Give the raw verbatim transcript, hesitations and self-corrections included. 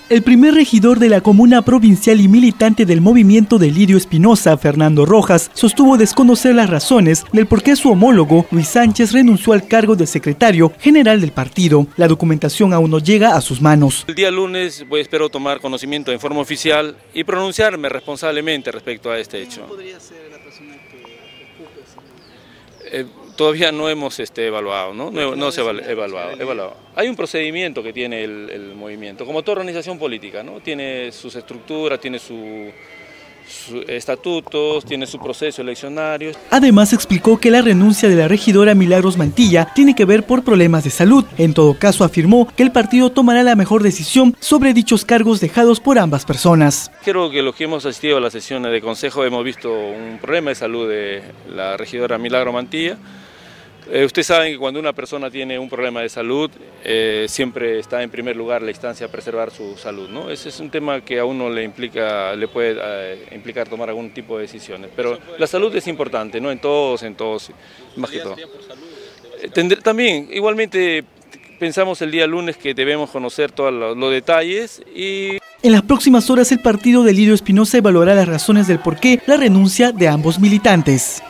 El primer regidor de la comuna provincial y militante del movimiento de Lidio Espinosa, Fernando Rojas, sostuvo desconocer las razones del por qué su homólogo, Luis Sánchez, renunció al cargo de secretario general del partido. La documentación aún no llega a sus manos. El día lunes pues, espero tomar conocimiento en forma oficial y pronunciarme responsablemente respecto a este hecho. ¿Quién podría ser la persona que ocupe ese? Eh, todavía no hemos este, evaluado, ¿no? No, no se ha evaluado, evaluado. Hay un procedimiento que tiene el, el movimiento, como toda organización política, ¿no? Tiene sus estructuras, tiene su, sus estatutos, tiene su proceso eleccionario. Además explicó que la renuncia de la regidora Milagros Mantilla tiene que ver por problemas de salud. En todo caso afirmó que el partido tomará la mejor decisión sobre dichos cargos dejados por ambas personas. Creo que los que hemos asistido a las sesiones de consejo hemos visto un problema de salud de la regidora Milagros Mantilla. Eh, ustedes saben que cuando una persona tiene un problema de salud, eh, siempre está en primer lugar la instancia de preservar su salud, ¿no? Ese es un tema que a uno le implica, le puede eh, implicar tomar algún tipo de decisiones. Pero la salud es importante, ¿no? En todos, en todos, más que todo. Eh, tendré, también, igualmente, pensamos el día lunes que debemos conocer todos los, los detalles y... En las próximas horas el partido de Lidio Espinosa evaluará las razones del porqué la renuncia de ambos militantes.